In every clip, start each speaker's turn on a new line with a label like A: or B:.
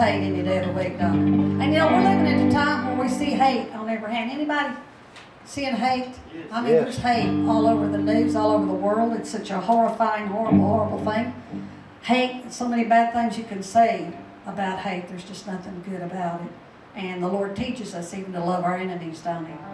A: hate any day of the week, don't it? And you know, we're living at a time where we see hate on every hand. Anybody seeing hate?
B: Yes.
A: I mean, there's hate all over the news, all over the world. It's such a horrifying, horrible, horrible thing. Hate, so many bad things you can say about hate. There's just nothing good about it. And the Lord teaches us even to love our enemies, don't He?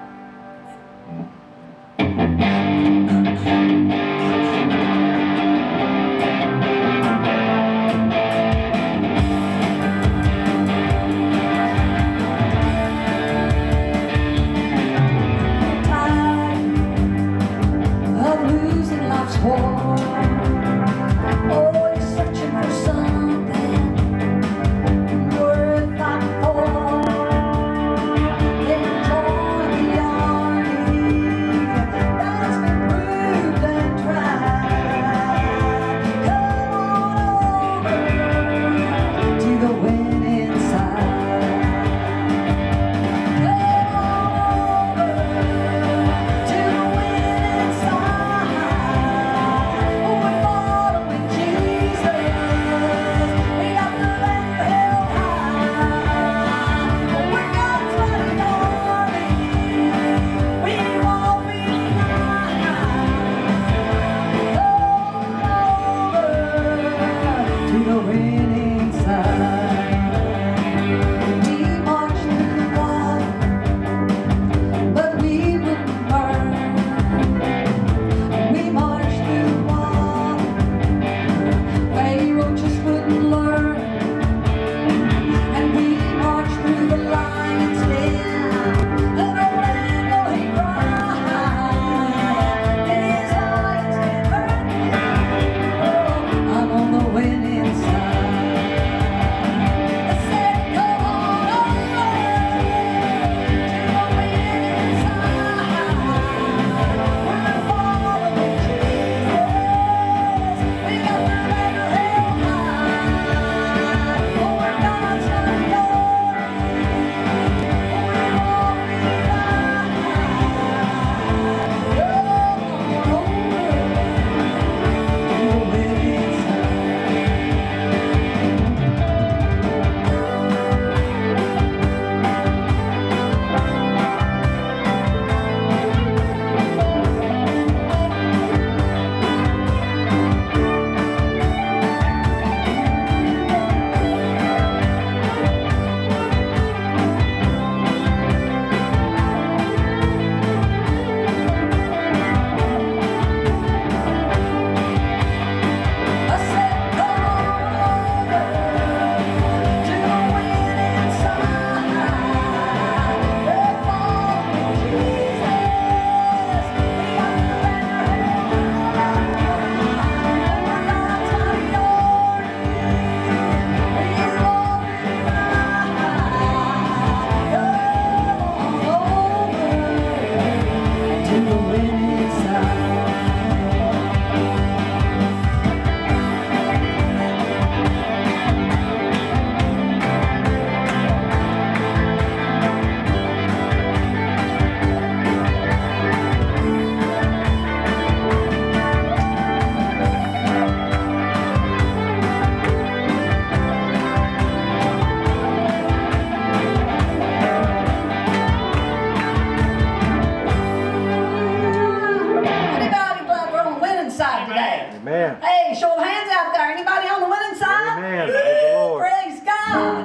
B: Amen.
A: Hey, show of hands out there. Anybody on the winning side?
B: Amen. Praise the Lord.
A: Praise God.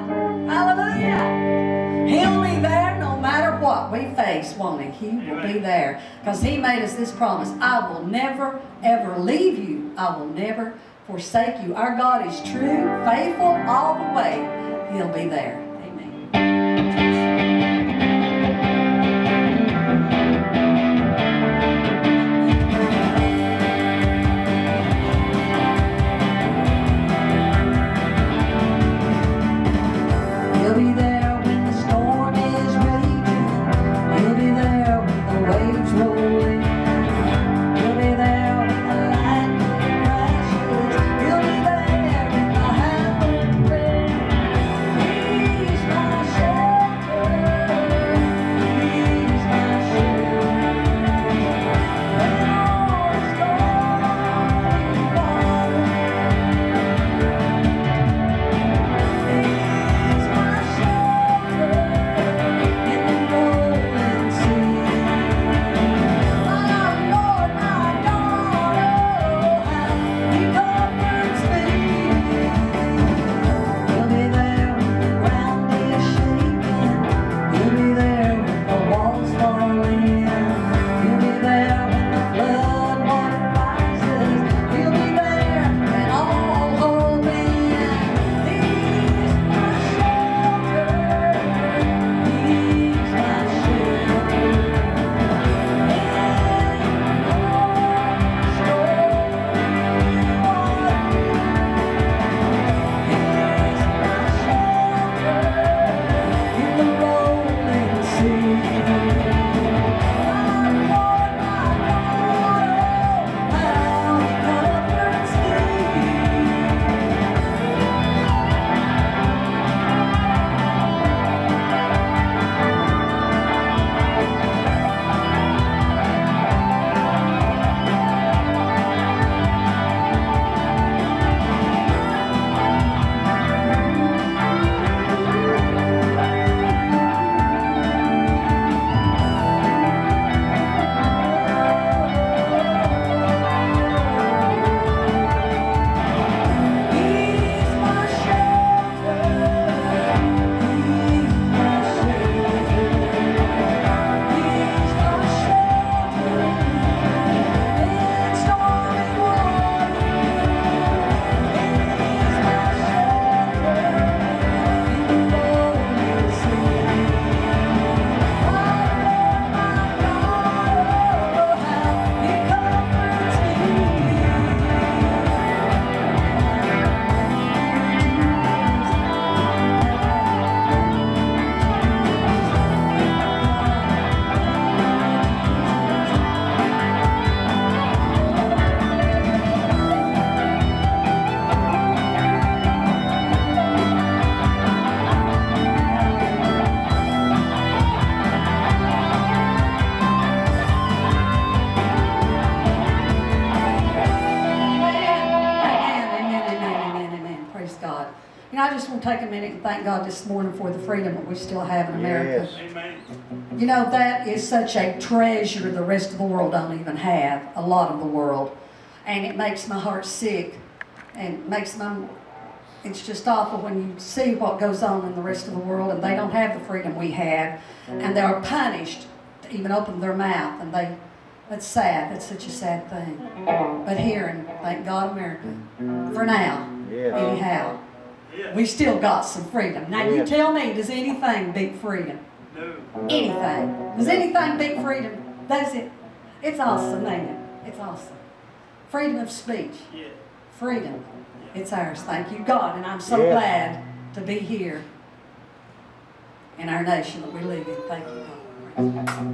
A: Hallelujah. He'll be there no matter what we face, won't He? He will be there. Because He made us this promise. I will never, ever leave you. I will never forsake you. Our God is true, faithful all the way. He'll be there. to take a minute and thank God this morning for the freedom that we still have in America.
B: Yes.
C: Amen.
A: You know, that is such a treasure the rest of the world don't even have, a lot of the world. And it makes my heart sick, and makes my, it's just awful when you see what goes on in the rest of the world, and they don't have the freedom we have, and they are punished to even open their mouth, and that's sad. That's such a sad thing. But here in, thank God, America, for now,
B: Yes.
A: anyhow,
C: Yes.
A: we still got some freedom. Now you
B: Yes.
A: tell me, does anything beat freedom?
C: No.
A: Anything. Does anything beat freedom? That's it. It's awesome, ain't it? It's awesome. Freedom of speech.
C: Yeah.
A: Freedom. It's ours. Thank you, God. And I'm so
B: Yes.
A: glad to be here in our nation that we live in. Thank you, God.